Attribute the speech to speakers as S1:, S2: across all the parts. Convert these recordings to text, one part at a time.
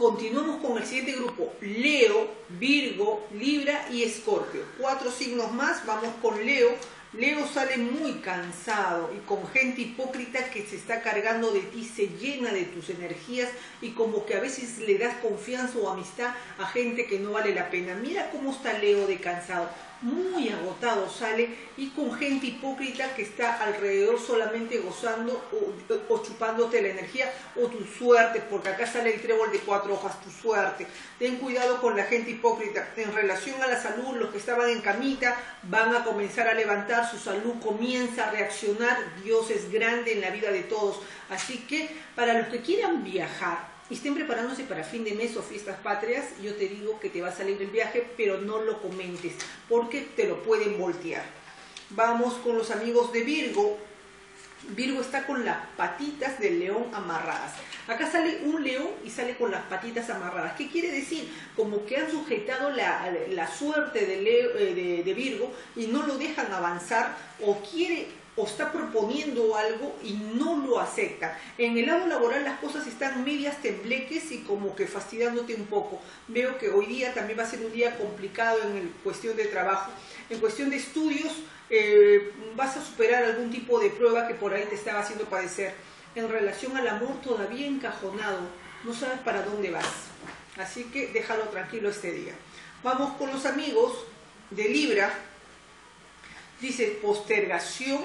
S1: continuamos con el siguiente grupo: Leo, Virgo, Libra y Escorpio. 4 signos más. Vamos con Leo. Leo sale muy cansado y con gente hipócrita que se está cargando de ti, se llena de tus energías y como que a veces le das confianza o amistad a gente que no vale la pena. Mira cómo está Leo de cansado, muy agotado sale, y con gente hipócrita que está alrededor solamente gozando o chupándote la energía o tu suerte, porque acá sale el trébol de 4 hojas, tu suerte. Ten cuidado con la gente hipócrita. En relación a la salud, los que estaban en camita van a comenzar a levantar, su salud comienza a reaccionar. Dios es grande en la vida de todos. Así que para los que quieran viajar y estén preparándose para fin de mes o fiestas patrias, yo te digo que te va a salir el viaje, pero no lo comentes porque te lo pueden voltear. Vamos con los amigos de Virgo. Virgo está con las patitas del león amarradas. Acá sale un león y sale con las patitas amarradas. ¿Qué quiere decir? Como que han sujetado la suerte de Virgo y no lo dejan avanzar, o está proponiendo algo y no lo acepta. En el lado laboral las cosas están medias tembleques y como que fastidiándote un poco. Veo que hoy día también va a ser un día complicado en cuestión de trabajo. En cuestión de estudios, vas a superar algún tipo de prueba que por ahí te estaba haciendo padecer. En relación al amor, todavía encajonado, no sabes para dónde vas. Así que déjalo tranquilo este día. Vamos con los amigos de Libra. Dice postergación,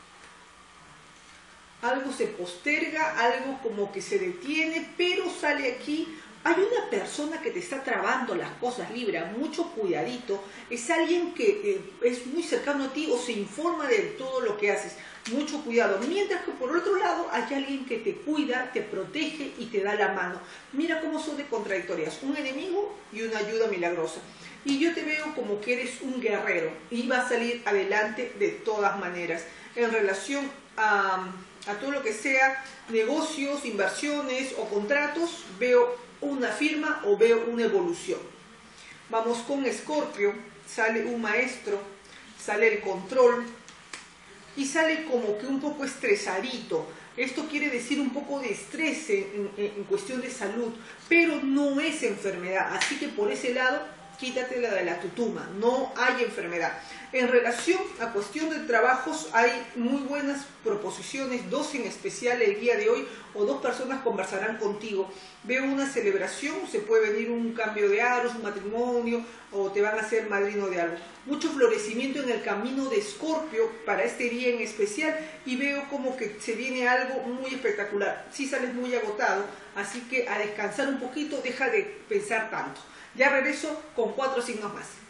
S1: algo se posterga, algo como que se detiene, pero sale aquí. Hay una persona que te está trabando las cosas, Libra, mucho cuidadito. Es alguien que es muy cercano a ti o se informa de todo lo que haces. Mucho cuidado. Mientras que por otro lado hay alguien que te cuida, te protege y te da la mano. Mira cómo son de contradictorias. Un enemigo y una ayuda milagrosa. Y yo te veo como que eres un guerrero y vas a salir adelante de todas maneras. En relación a todo lo que sea negocios, inversiones o contratos, veo una firma o veo una evolución. Vamos con Escorpio. Sale un maestro, sale el control y sale como que un poco estresadito. Esto quiere decir un poco de estrés en cuestión de salud, pero no es enfermedad. Así que por ese lado, quítate la de la tutuma, no hay enfermedad. En relación a cuestión de trabajos, hay muy buenas proposiciones, 2 en especial el día de hoy, o 2 personas conversarán contigo. Veo una celebración, se puede venir un cambio de aros, un matrimonio, o te van a hacer madrino de algo. Mucho florecimiento en el camino de Escorpio para este día en especial, y veo como que se viene algo muy espectacular. Sí sales muy agotado, así que a descansar un poquito, deja de pensar tanto. Ya regreso con 4 signos más.